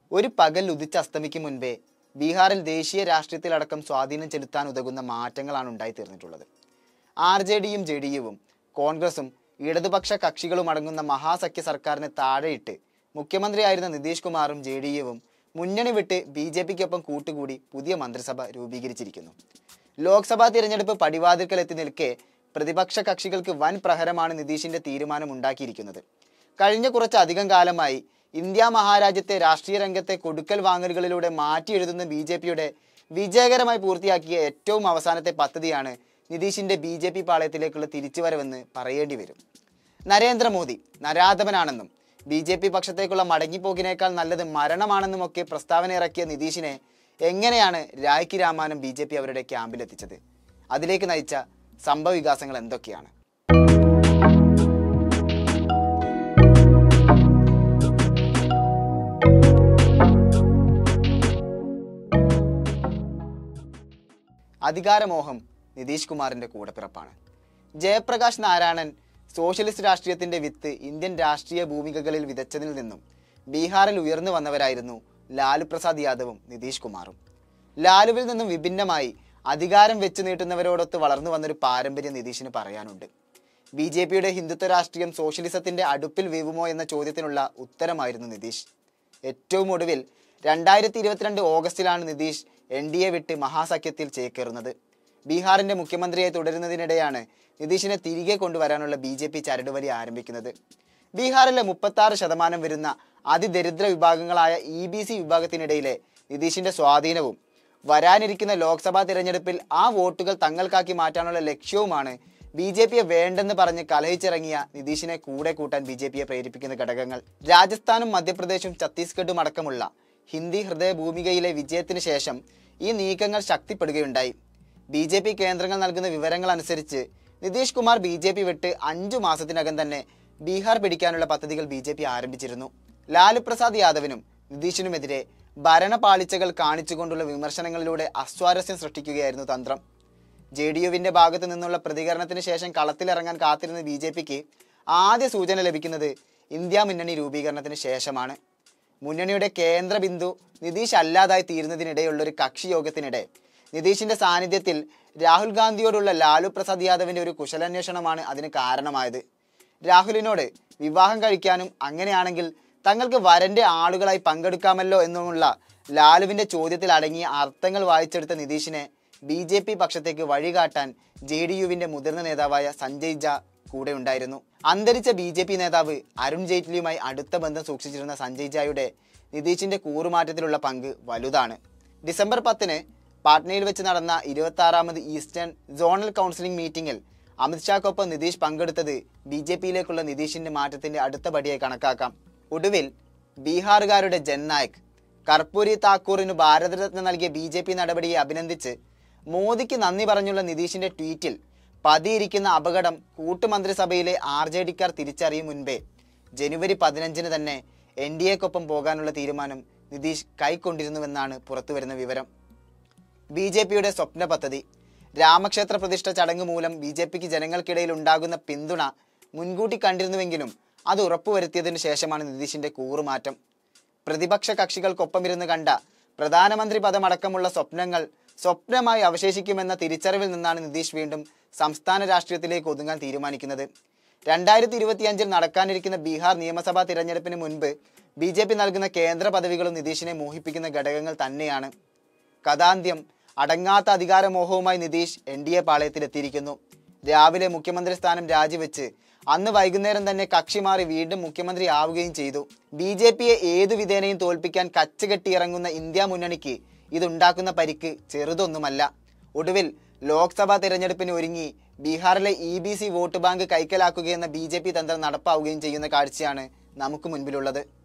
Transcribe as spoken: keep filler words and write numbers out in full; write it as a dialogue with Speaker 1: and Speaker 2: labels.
Speaker 1: ഒരു പകൽ ഉദിച്ചസ്തമിക്കും മുൻപേ ബീഹാറിൽ ദേശീയ രാഷ്ട്രീയത്തിലടക്കം സ്വാധീനം ചെലുത്താൻ ഉതകുന്ന മാറ്റങ്ങളാണ് ഉണ്ടായിത്തീർന്നിട്ടുള്ളത്. ആർ ജെ ഡിയും ജെ ഡി യുവും കോൺഗ്രസും ഇടതുപക്ഷ കക്ഷികളും അടങ്ങുന്ന മഹാസഖ്യ സർക്കാരിനെ താഴെയിട്ട് മുഖ്യമന്ത്രിയായിരുന്ന നിതീഷ് കുമാറും ജെ ഡി യുവും മുന്നണി വിട്ട് ബി ജെ പിക്കൊപ്പം കൂട്ടുകൂടി പുതിയ മന്ത്രിസഭ രൂപീകരിച്ചിരിക്കുന്നു. ലോക്സഭാ തിരഞ്ഞെടുപ്പ് പടിവാതിൽക്കലെത്തി നിൽക്കെ പ്രതിപക്ഷ കക്ഷികൾക്ക് വൻ പ്രഹരമാണ് നിതീഷിന്റെ തീരുമാനം ഉണ്ടാക്കിയിരിക്കുന്നത്. കഴിഞ്ഞ കുറച്ചധികം കാലമായി ഇന്ത്യ മഹാരാജ്യത്തെ രാഷ്ട്രീയ രംഗത്തെ കൊടുക്കൽ വാങ്ങലുകളിലൂടെ മാറ്റിയെഴുതുന്ന ബി ജെ പിയുടെ വിജയകരമായി പൂർത്തിയാക്കിയ ഏറ്റവും അവസാനത്തെ പദ്ധതിയാണ് നിതീഷിന്റെ ബി ജെ പി പാളയത്തിലേക്കുള്ള തിരിച്ചുവരവെന്ന് പറയേണ്ടി വരും. നരേന്ദ്രമോദി നരാധമനാണെന്നും ബി ജെ പി പക്ഷത്തേക്കുള്ള മടങ്ങിപ്പോക്കിനേക്കാൾ നല്ലത് മരണമാണെന്നുമൊക്കെ പ്രസ്താവന ഇറക്കിയ നിതീഷിനെ എങ്ങനെയാണ് രായ്ക്ക് രാമാനം ബി ജെ പി അവരുടെ ക്യാമ്പിലെത്തിച്ചത്? അതിലേക്ക് നയിച്ച സംഭവ വികാസങ്ങൾ എന്തൊക്കെയാണ്? അധികാരമോഹം നിതീഷ് കുമാറിന്റെ കൂടപ്പിറപ്പാണ്. ജയപ്രകാശ് നാരായണൻ സോഷ്യലിസ്റ്റ് രാഷ്ട്രീയത്തിന്റെ വിത്ത് ഇന്ത്യൻ രാഷ്ട്രീയ ഭൂമികകളിൽ വിതച്ചതിൽ നിന്നും ബീഹാറിൽ ഉയർന്നു വന്നവരായിരുന്നു ലാലു പ്രസാദ് യാദവും നിതീഷ് കുമാറും. ലാലുവിൽ നിന്നും വിഭിന്നമായി അധികാരം വെച്ചു നീട്ടുന്നവരോടൊത്ത് വളർന്നു വന്നൊരു പാരമ്പര്യം നിതീഷിന് പറയാനുണ്ട്. ബി ജെ പിയുടെ ഹിന്ദുത്വ രാഷ്ട്രീയം സോഷ്യലിസത്തിന്റെ അടുപ്പിൽ വീവുമോ എന്ന ചോദ്യത്തിനുള്ള ഉത്തരമായിരുന്നു നിതീഷ്. ഏറ്റവും ഒടുവിൽ രണ്ടായിരത്തി ഇരുപത്തിരണ്ട് ഓഗസ്റ്റിലാണ് നിതീഷ് എൻ ഡി എ വിട്ട് മഹാസഖ്യത്തിൽ ചേക്കേറുന്നത്. ബീഹാറിന്റെ മുഖ്യമന്ത്രിയായി തുടരുന്നതിനിടെയാണ് നിതീഷിനെ തിരികെ കൊണ്ടുവരാനുള്ള ബി ജെ പി ചരടുവലി ആരംഭിക്കുന്നത്. ബീഹാറിലെ മുപ്പത്തി ആറ് ശതമാനം വരുന്ന അതിദരിദ്ര വിഭാഗങ്ങളായ ഇ ബി സി വിഭാഗത്തിനിടയിലെ നിതീഷിന്റെ സ്വാധീനവും വരാനിരിക്കുന്ന ലോക്സഭാ തിരഞ്ഞെടുപ്പിൽ ആ വോട്ടുകൾ തങ്ങൾക്കാക്കി മാറ്റാനുള്ള ലക്ഷ്യവുമാണ് ബി ജെ പിയെ വേണ്ടെന്ന് പറഞ്ഞ് കലഹിച്ചിറങ്ങിയ നിതീഷിനെ കൂടെ കൂട്ടാൻ ബി ജെ പിയെ പ്രേരിപ്പിക്കുന്ന ഘടകങ്ങൾ. രാജസ്ഥാനും മധ്യപ്രദേശും ഛത്തീസ്ഗഡും അടക്കമുള്ള ഹിന്ദി ഹൃദയ ഭൂമികയിലെ വിജയത്തിന് ശേഷം ഈ നീക്കങ്ങൾ ശക്തിപ്പെടുകയുണ്ടായി. ബി ജെ പി കേന്ദ്രങ്ങൾ നൽകുന്ന വിവരങ്ങൾ അനുസരിച്ച് Nitish Kumar B J P വിട്ട് അഞ്ചു മാസത്തിനകം തന്നെ ബീഹാർ പിടിക്കാനുള്ള പദ്ധതികൾ ബി ജെ പി ആരംഭിച്ചിരുന്നു. ലാലു പ്രസാദ് യാദവിനും നിതീഷിനുമെതിരെ ഭരണപാളിച്ചകൾ കാണിച്ചുകൊണ്ടുള്ള വിമർശനങ്ങളിലൂടെ അസ്വാരസ്യം സൃഷ്ടിക്കുകയായിരുന്നു തന്ത്രം. ജെ ഡി യുവിന്റെ ഭാഗത്തു നിന്നുള്ള പ്രതികരണത്തിന് ശേഷം കളത്തിലിറങ്ങാൻ കാത്തിരുന്ന ബി ജെ പിക്ക് ആദ്യ സൂചന ലഭിക്കുന്നത് ഇന്ത്യ മുന്നണി രൂപീകരണത്തിന് ശേഷമാണ്. മുന്നണിയുടെ കേന്ദ്ര ബിന്ദു നിതീഷ് അല്ലാതായി തീരുന്നതിനിടെയുള്ള ഒരു കക്ഷി യോഗത്തിനിടെ നിതീഷിന്റെ സാന്നിധ്യത്തിൽ രാഹുൽ ഗാന്ധിയോടുള്ള ലാലു പ്രസാദ് യാദവിന്റെ ഒരു കുശലാന്വേഷണമാണ് അതിന് കാരണമായത്. രാഹുലിനോട് വിവാഹം കഴിക്കാനും അങ്ങനെയാണെങ്കിൽ തങ്ങൾക്ക് വരന്റെ ആളുകളായി പങ്കെടുക്കാമല്ലോ എന്നുമുള്ള ലാലുവിന്റെ ചോദ്യത്തിൽ അടങ്ങിയ അർത്ഥങ്ങൾ വായിച്ചെടുത്ത നിതീഷിനെ ബി ജെ പി പക്ഷത്തേക്ക് വഴികാട്ടാൻ ജെ ഡി യുവിന്റെ മുതിർന്ന നേതാവായ സഞ്ജയ് ജ കൂടെ ഉണ്ടായിരുന്നു. അന്തരിച്ച ബി ജെ പി നേതാവ് അരുൺ ജെയ്റ്റ്ലിയുമായി അടുത്ത ബന്ധം സൂക്ഷിച്ചിരുന്ന സഞ്ജയ് ജയുടെ നിതീഷിന്റെ കൂറുമാറ്റത്തിലുള്ള പങ്ക് വലുതാണ്. ഡിസംബർ പത്തിന് പാട്നയിൽ വെച്ച് നടന്ന ഇരുപത്തി ആറാമത് ഈസ്റ്റേൺ സോണൽ കൗൺസിലിംഗ് മീറ്റിംഗിൽ അമിത്ഷാക്കൊപ്പം നിതീഷ് പങ്കെടുത്തത് ബി ജെ പിയിലേക്കുള്ള നിതീഷിന്റെ മാറ്റത്തിന്റെ അടുത്ത പടിയായി കണക്കാക്കാം. ഒടുവിൽ ബീഹാറുകാരുടെ ജൻനായക് കർപ്പൂരി താക്കൂറിന് ഭാരതരത്ന നൽകിയ ബി ജെ പി നടപടിയെ അഭിനന്ദിച്ച് മോദിക്ക് നന്ദി പറഞ്ഞുള്ള നിതീഷിന്റെ ട്വീറ്റിൽ പതിയിരിക്കുന്ന അപകടം കൂട്ടുമന്ത്രിസഭയിലെ ആർ ജെ ഡിക്കാർ തിരിച്ചറിയും മുൻപേ ജനുവരി പതിനഞ്ചിന് തന്നെ എൻ ഡി എക്കൊപ്പം പോകാനുള്ള തീരുമാനം നിതീഷ് കൈക്കൊണ്ടിരുന്നുവെന്നാണ് പുറത്തുവരുന്ന വിവരം. ബി ജെ പിയുടെ സ്വപ്ന പദ്ധതി രാമക്ഷേത്ര പ്രതിഷ്ഠ ചടങ്ങ് മൂലം ബി ജെ പിക്ക് ജനങ്ങൾക്കിടയിൽ ഉണ്ടാകുന്ന പിന്തുണ മുൻകൂട്ടി കണ്ടിരുന്നുവെങ്കിലും അത് ഉറപ്പുവരുത്തിയതിനു ശേഷമാണ് നിതീഷിന്റെ കൂറുമാറ്റം. പ്രതിപക്ഷ കക്ഷികൾക്കൊപ്പമിരുന്ന് കണ്ട പ്രധാനമന്ത്രി പദമടക്കമുള്ള സ്വപ്നങ്ങൾ സ്വപ്നമായി അവശേഷിക്കുമെന്ന തിരിച്ചറിവിൽ നിന്നാണ് നിതീഷ് വീണ്ടും സംസ്ഥാന രാഷ്ട്രീയത്തിലേക്ക് ഒതുങ്ങാൻ തീരുമാനിക്കുന്നത്. രണ്ടായിരത്തി ഇരുപത്തിയഞ്ചിൽ നടക്കാനിരിക്കുന്ന ബീഹാർ നിയമസഭാ തിരഞ്ഞെടുപ്പിന് മുൻപ് ബി ജെ പി നൽകുന്ന കേന്ദ്ര പദവികളും നിതീഷിനെ മോഹിപ്പിക്കുന്ന ഘടകങ്ങൾ തന്നെയാണ്. കഥാന്ത്യം അടങ്ങാത്ത അധികാരമോഹവുമായി നിതീഷ് എൻ ഡി എ പാളയത്തിലെത്തിയിരിക്കുന്നു. രാവിലെ മുഖ്യമന്ത്രി സ്ഥാനം രാജിവെച്ച് അന്ന് വൈകുന്നേരം തന്നെ കക്ഷി മാറി വീണ്ടും മുഖ്യമന്ത്രി ആവുകയും ചെയ്തു. ബി ജെ പിയെ ഏതു വിധേനയും തോൽപ്പിക്കാൻ കച്ചുകെട്ടിയിറങ്ങുന്ന ഇന്ത്യ മുന്നണിക്ക് ഇതുണ്ടാക്കുന്ന പരിക്ക് ചെറുതൊന്നുമല്ല. ഒടുവിൽ ലോക്സഭാ തിരഞ്ഞെടുപ്പിന് ഒരുങ്ങി ബീഹാറിലെ E B C vote bank കൈക്കലാക്കുകയെന്ന ബി ജെ പി തന്ത്രം നടപ്പാവുകയും ചെയ്യുന്ന കാഴ്ചയാണ് നമുക്ക് മുൻപിലുള്ളത്.